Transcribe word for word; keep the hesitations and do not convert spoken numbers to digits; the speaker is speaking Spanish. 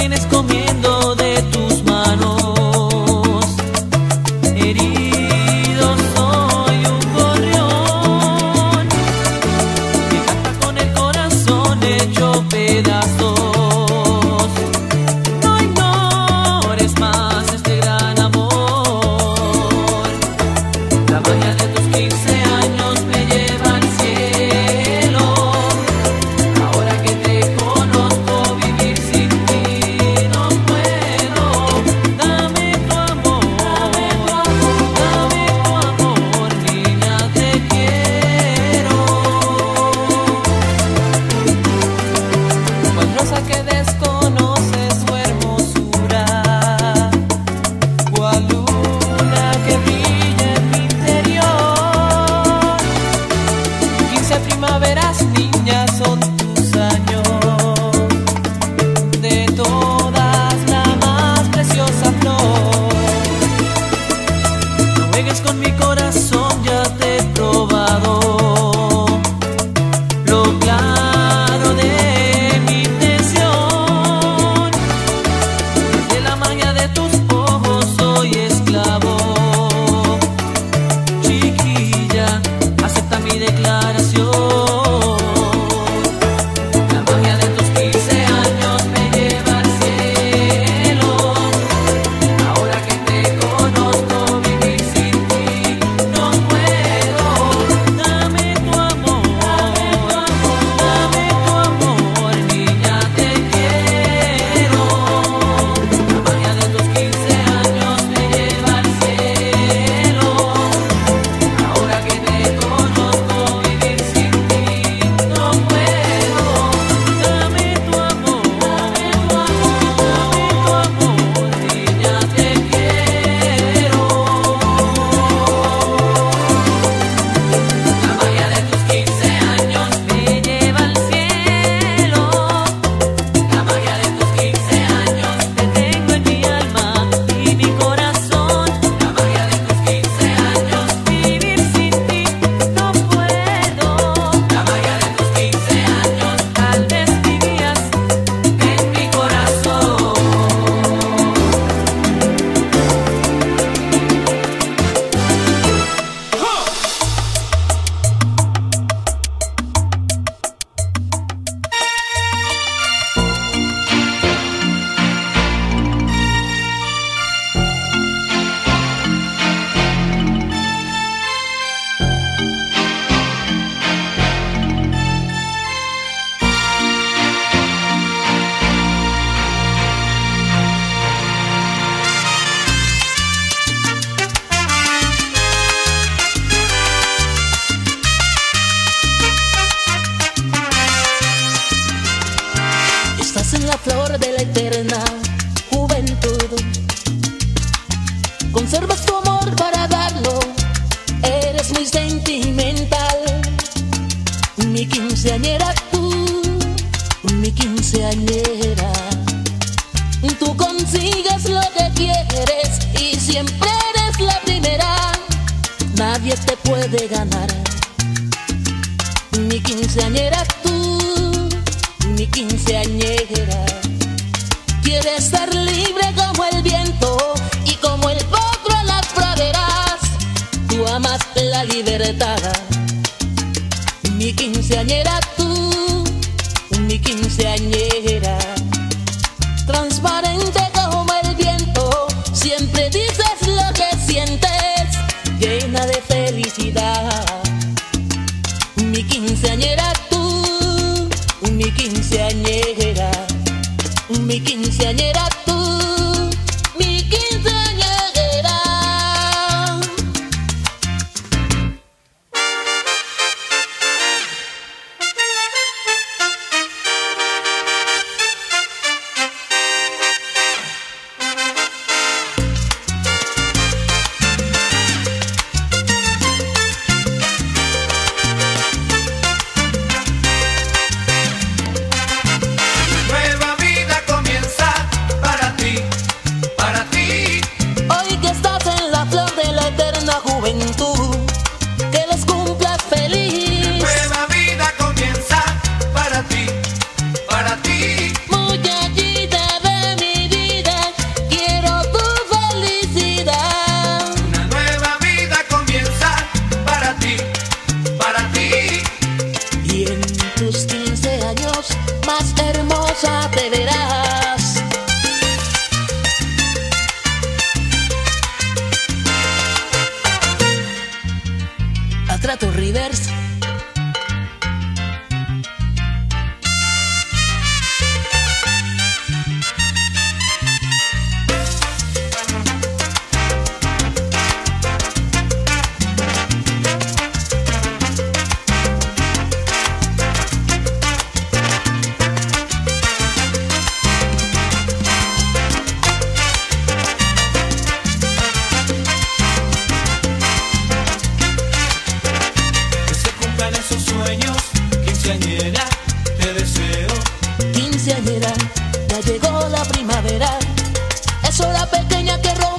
tienes comiendo de tus manos. Herido soy un gorrión que canta con el corazón hecho pedazos. No ignores más este gran amor. La magia de tus quince años me lleva al cielo. Ahora que te conozco, vivir sin ti no puedo. Dame tu amor, dame tu amor, niña, te quiero. Cual rosa que desconoces su hermosura, cual luna que brilla en mi interior. Quince primaveras, niña, son tus años. De todas la más preciosa flor. No juegues con mi corazón, ya te he probado lo claro de mi intención. De la magia de tus ojos soy esclavo. Chiquilla, acepta mi declaración. La magia de tus quince años me lleva al cielo. Ahora que te conozco, vivir sin ti no puedo. Dame tu amor, dame tu amor, niña, te quiero. La magia de tus quince años me lleva al cielo. Ahora que te conozco, vivir sin ti no puedo. Dame tu amor, dame tu amor, niña, te quiero. La magia de tus quince años me lleva al cielo. La magia de tus quince años te tengo en mi alma y mi corazón. La magia de tus quince años, vivir sin ti no puedo. La magia de tus quince años, tal vez vivías en mi corazón. Estás en la flor de la eterna juventud. Conservas tu amor para darlo. Eres muy sentimental. Mi quinceañera tú, mi quinceañera. Tú consigues lo que quieres y siempre eres la primera. Nadie te puede ganar. Mi quinceañera tú, mi quinceañera. Quieres ser libre como el viento y como el potro en las praderas. Tú amas la libertad. Mi quinceañera tú, mi quinceañera. Transparente como el viento, siempre dices lo que sientes, llena de felicidad. Mi quinceañera tú, mi quinceañera. Mi quinceañera tú, mi quinceañera. Nueva vida comienza para primavera. Es hora pequeña que roba